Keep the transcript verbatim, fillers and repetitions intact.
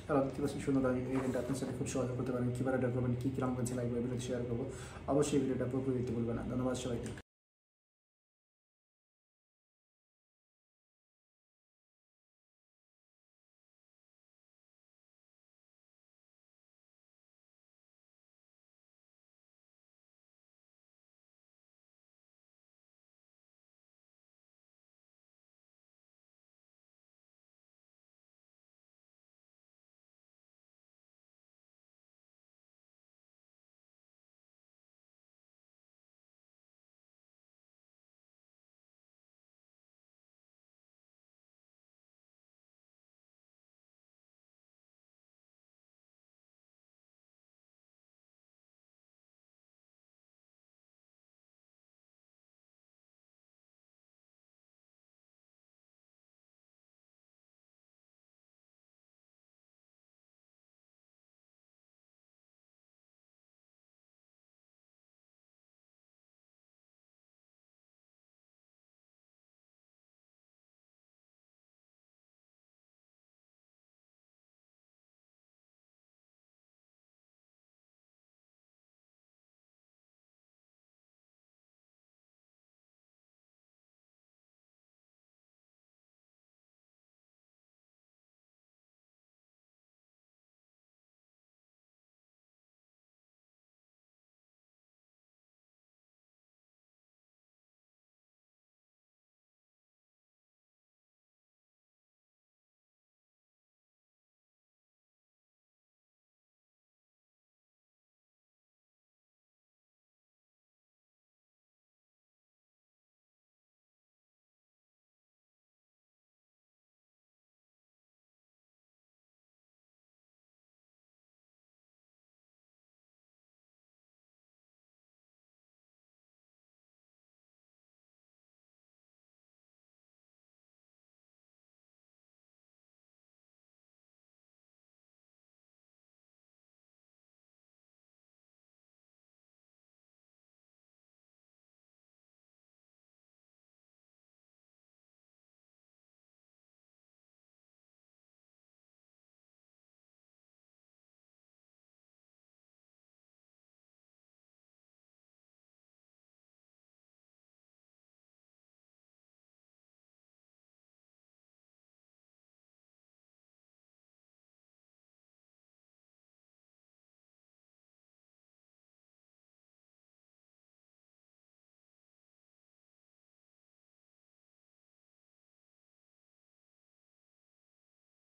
তাহলে দেখতে পাচ্ছেন সুন্দর এই গেমটা আপনার সাথে খুব সহজে করতে পারেন। কীভাবে এটা করবেন, কী কী রঙ পেন্সিল লাগবে, এগুলো শেয়ার করবো। অবশ্যই ভিডিওটা পুরোপুরি দেখতে ভুলবেন না। ধন্যবাদ সবাইকে।